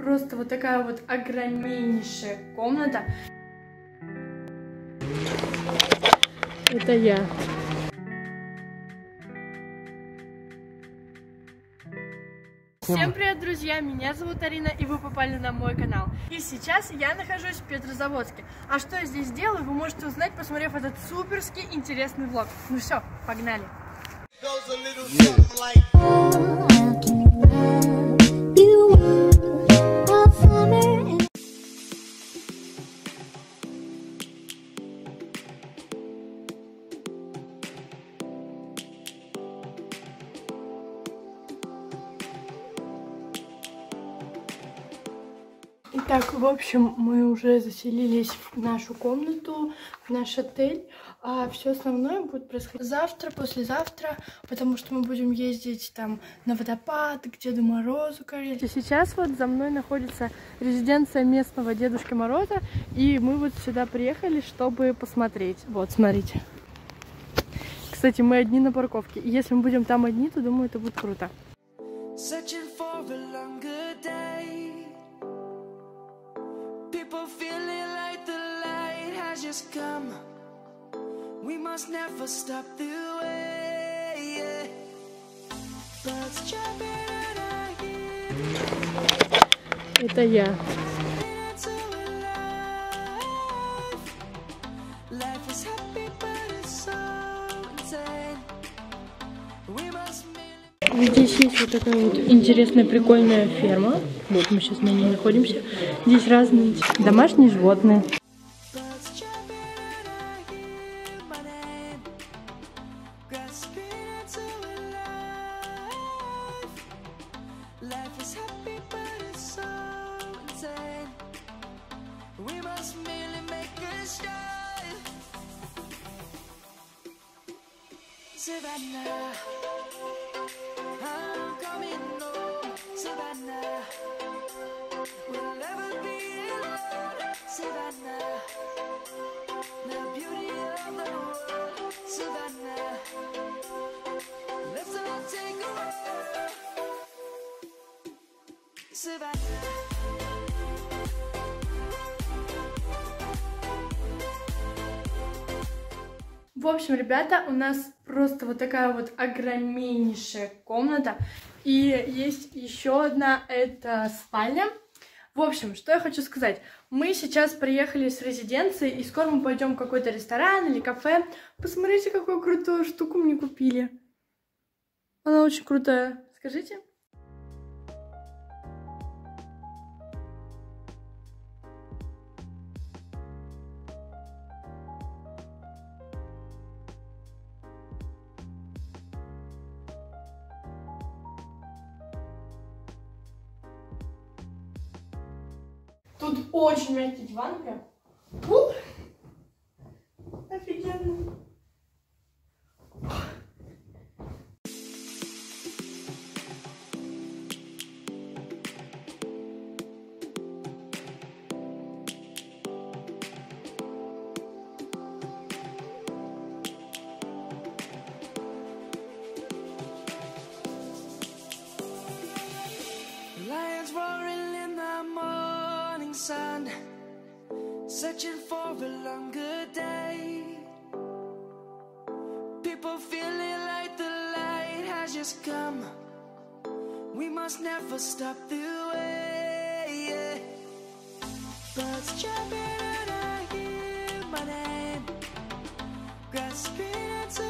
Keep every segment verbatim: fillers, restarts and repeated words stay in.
просто вот такая вот огромнейшая комната. Это я. Всем привет, друзья! Меня зовут Арина, и вы попали на мой канал. И сейчас я нахожусь в Петрозаводске. А что я здесь делаю, вы можете узнать, посмотрев этот суперский интересный влог. Ну все, погнали! Итак, в общем, мы уже заселились в нашу комнату, в наш отель. А все основное будет происходить завтра, послезавтра, потому что мы будем ездить там на водопад, к Деду Морозу, короче. Сейчас вот за мной находится резиденция местного Дедушки Мороза, и мы вот сюда приехали, чтобы посмотреть. Вот, смотрите. Кстати, мы одни на парковке, и если мы будем там одни, то, думаю, это будет круто. Come. We must never stop the way, yeah. Birds jumping and I hear. Это я. Здесь есть вот такая вот интересная, прикольная ферма. Вот мы сейчас на ней находимся. Здесь разные домашние животные. Savannah, I'm coming home. Savannah, we'll never be alone. Savannah, the beauty of the world. Savannah, let's all take a walk. Savannah. В общем, ребята, у нас просто вот такая вот огромнейшая комната. И есть еще одна, это спальня. В общем, что я хочу сказать. Мы сейчас приехали с резиденции, и скоро мы пойдем в какой-то ресторан или кафе. Посмотрите, какую крутую штуку мне купили. Она очень крутая. Скажите? Тут очень мягкий диван, прям. Ух! Офигенно. Lions roaring in the morning sun, searching for a longer day. People feeling like the light has just come. We must never stop the way, yeah. Birds jumping and I hear my name, grasping into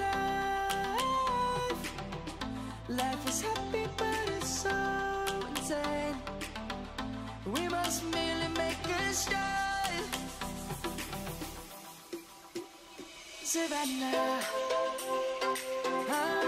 life. Life is happy but it's so insane. We must merely make a start. Savannah, I'm